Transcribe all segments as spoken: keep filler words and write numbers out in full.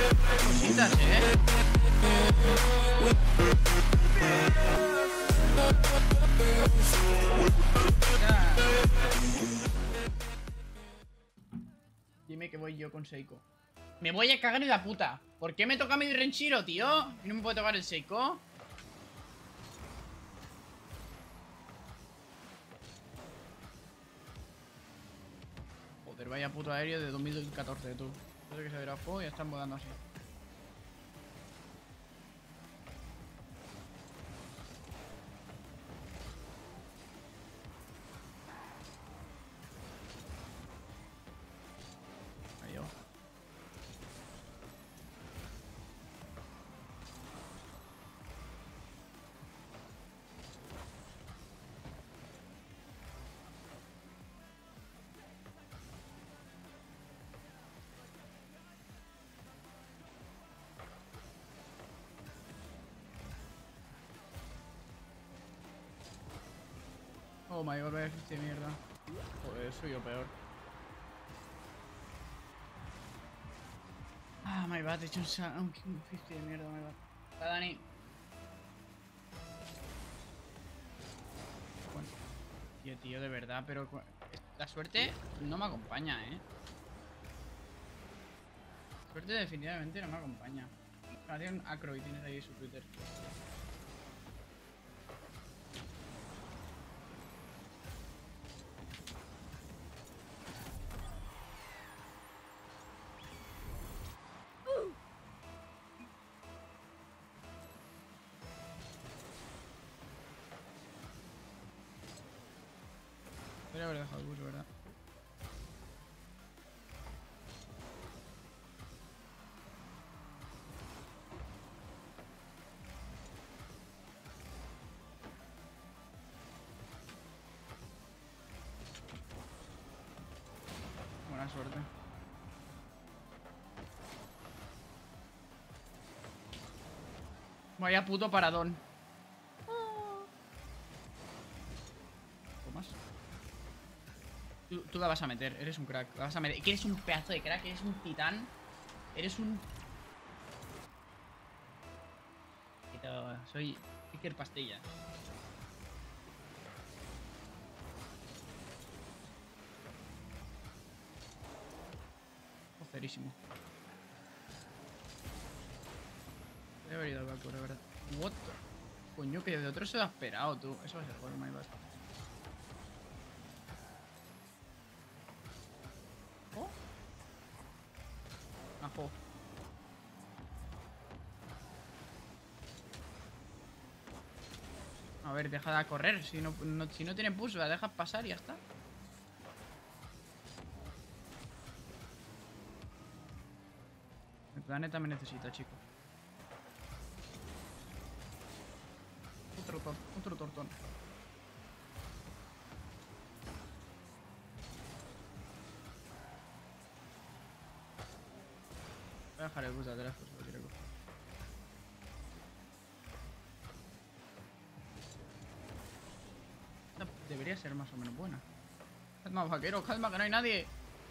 Cositas, eh. Ya. Dime que voy yo con Seiko. Me voy a cagar en la puta. ¿Por qué me toca mi Renshiro, tío? ¿Y no me puede tocar el Seiko? Joder, vaya puto aéreo de dos mil catorce, tú. No sé que se verá fuego y ya están volando así. Ahí va. Oh my god, vaya de mierda. Joder, soy yo peor. Ah, my bad, he hecho un cincuenta de mierda, my bad. Va, Dani. Bueno, tío, tío, de verdad, pero la suerte no me acompaña, eh. La suerte definitivamente no me acompaña. Hace un acro y tienes ahí su Twitter. Podría haber dejado el bus, ¿verdad? Buena suerte. Vaya puto paradón. ¿Tomas? Tú, tú la vas a meter, eres un crack. La vas a meter. Que eres un pedazo de crack, eres un titán. Eres un... Soy Iker Pastilla. Joderísimo. Voy a haber ido al Valkyrie, de verdad. What the... Coño, que de otro se lo ha esperado, tú. Eso va a ser gol, my bad. ¿Oh? Ajo. A ver, deja de correr. Si no, no, si no tiene push, la dejas pasar y ya está. El planeta me necesita, chico. Otro, tor otro tortón. Voy a dejar el bus de atrás, pues lo quiero coger. Esta debería ser más o menos buena. Calma, vaquero, calma, que no hay nadie.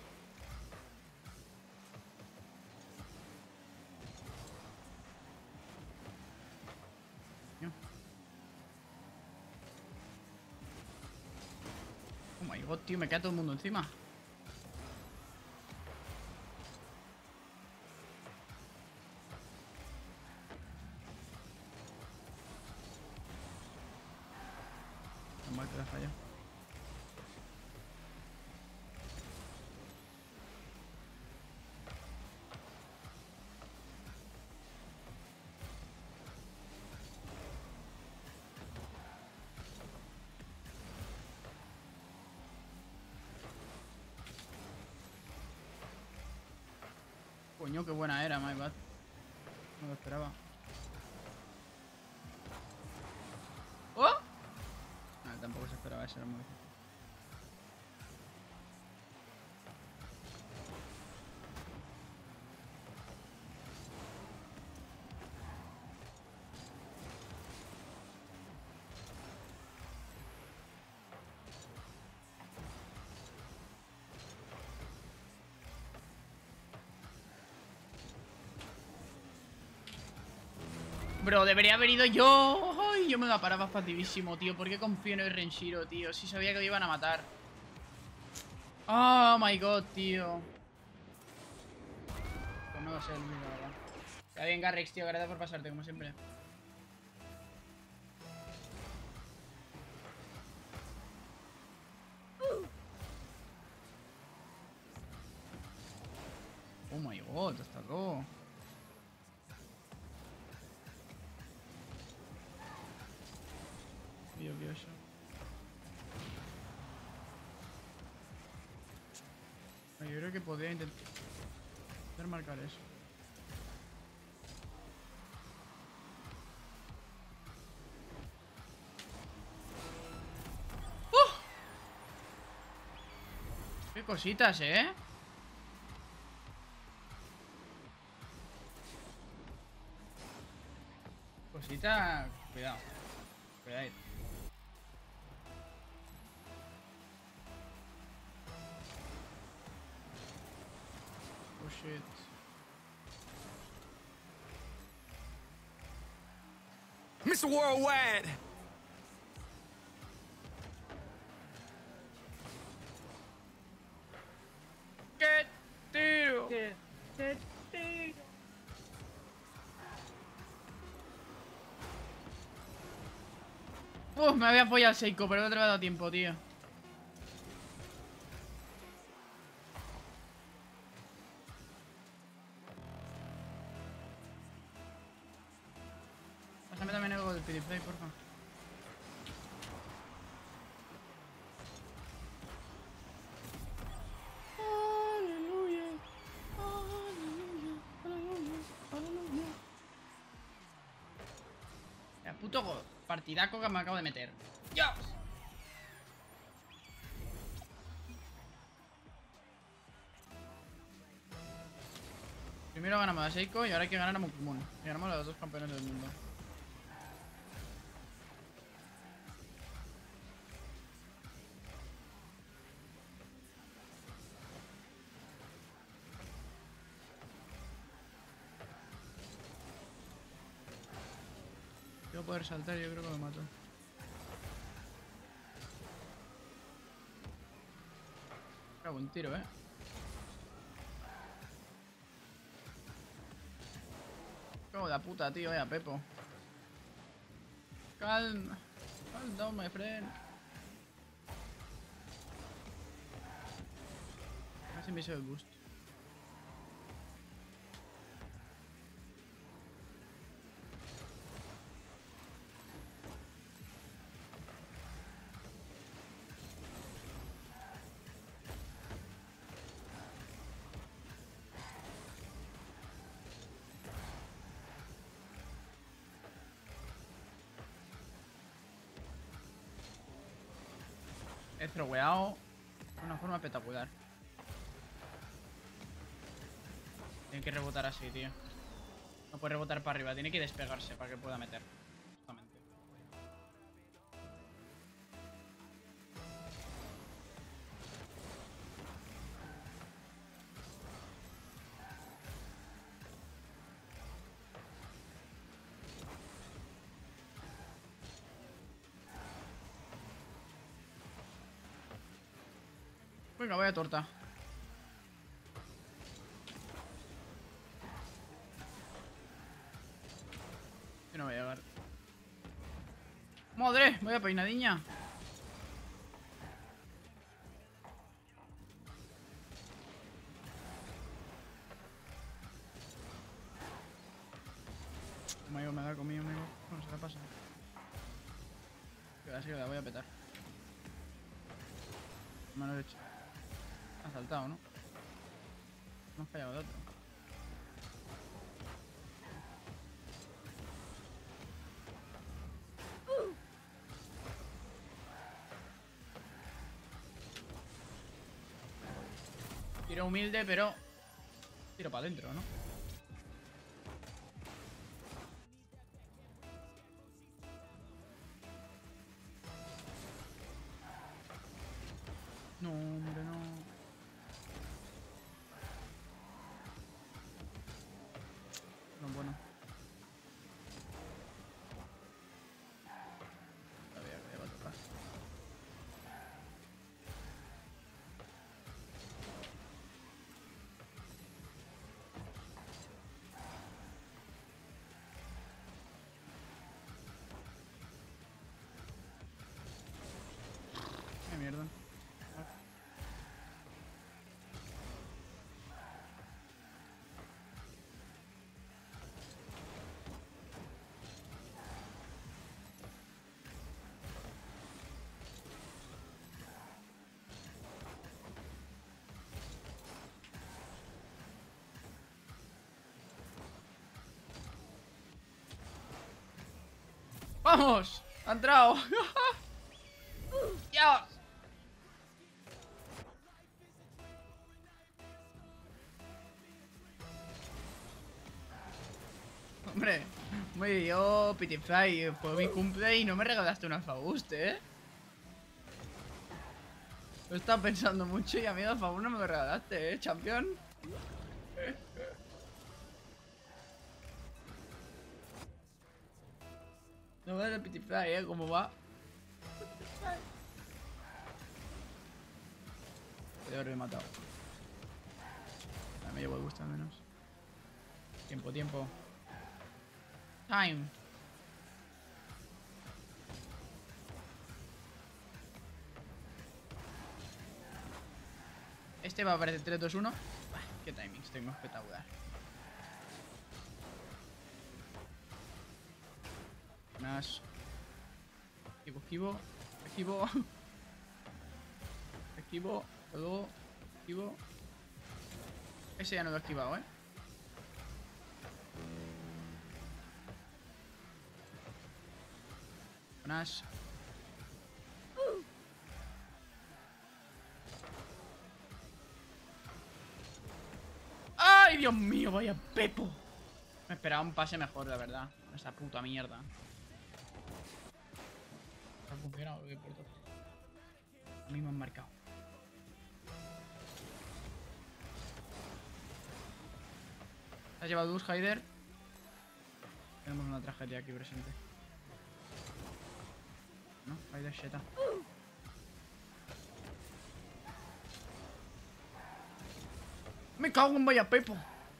Oh my god, tío, me queda todo el mundo encima. No mal que la falla. Coño, qué buena era, my bad. No lo esperaba. ¡Oh! No, tampoco se esperaba eso, era muy difícil. Bro, debería haber ido yo. Ay, yo me la paraba facilísimo, tío. ¿Por qué confío en el Renshiro, tío? Si sabía que me iban a matar. Oh my god, tío. Pues no lo sé, Luis, la verdad. Está bien, Garrix, tío. Gracias por pasarte, como siempre. Oh my god, está todo. Yo quiero eso. Yo creo que podría intentar marcar eso. ¡Uh! Qué cositas, ¿eh? Cosita... Cuidado. Cuidado. Oh shit. mister Worldwide. ¡Qué tiro! ¡Qué, qué tiro! Uf, me había apoyado al Seiko, pero no te me ha dado tiempo, tío. Pásame también algo del Pidify, porfa. Aleluya, aleluya, aleluya, aleluya. Ya, puto go- partidaco que me acabo de meter. ¡Dios! Primero ganamos a Seiko y ahora hay que ganar a Mokumun. Y ganamos a los dos campeones del mundo. Quiero poder saltar, yo creo que lo mato. Cago un tiro, eh. Cago de puta, tío, eh, a Pepo. Calm. Calm down, my friend. Casi me hizo el boost. He throweado de una forma espectacular. Tiene que rebotar así, tío. No puede rebotar para arriba, tiene que despegarse para que pueda meter. Justamente. Venga, vaya torta. Yo no voy a llegar. ¡Madre! Vaya peinadiña. Amigo, me da comido, amigo. Bueno, se la pasa. Que así que la voy a petar. Me lo he hecho. Ha saltado, ¿no? No has fallado de otro. Tiro humilde, pero... Tiro para adentro, ¿no? No, hombre, no. No, bueno. mierda. ¡Vamos! ¡Ha entrado! ¡Dios! Hombre, hombre, yo, Pitify, fue mi cumple y no me regalaste una Faust, ¿eh? Lo he estado pensando mucho y a mí la Faust no me lo regalaste, ¿eh, campeón? No va a Pitify, ¿eh? ¿Cómo va? Podría haberme matado. Me llevo el gusto al menos. Tiempo, tiempo. Time. Este va a aparecer tres, dos, uno. Qué timings, tengo espectacular. Más. Esquivo, esquivo. Esquivo. Esquivo. Luego. Esquivo. Ese ya no lo he esquivado, eh. Buenas. ¡Ay, Dios mío! Vaya pepo. Me esperaba un pase mejor, la verdad. Esa puta mierda. ¿Ha funcionado? ¿Qué importa? A mí me han marcado. ¿Has llevado dos, Haider? Tenemos una tragedia aquí presente. No, Haider sheta. Me cago en vaya pepo.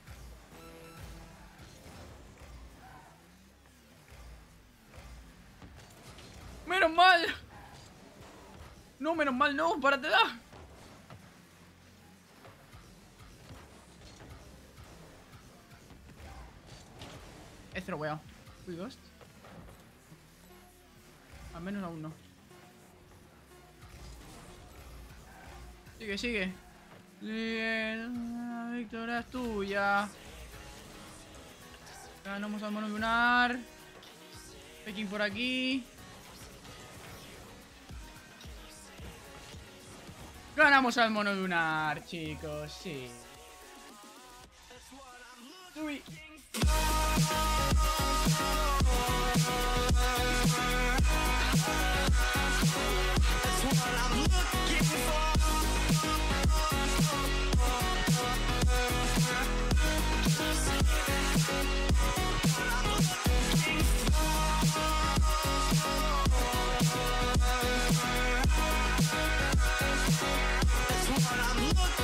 Menos mal. No, menos mal, no, párate da. He throweado. Fui ghost. Al menos aún no. Sigue, sigue. Sigue. La victoria es tuya. Ganamos al mono lunar. Pekín por aquí. Ganamos al mono lunar, chicos, sí. Uy. That's what I'm looking